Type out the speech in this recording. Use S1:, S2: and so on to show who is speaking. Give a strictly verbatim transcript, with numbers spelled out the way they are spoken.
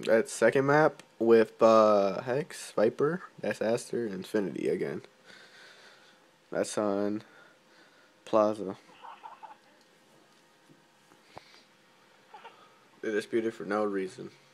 S1: That second map with uh, Hex, Viper, that's Aster, and Infinity again. That's on Plaza. They disputed for no reason.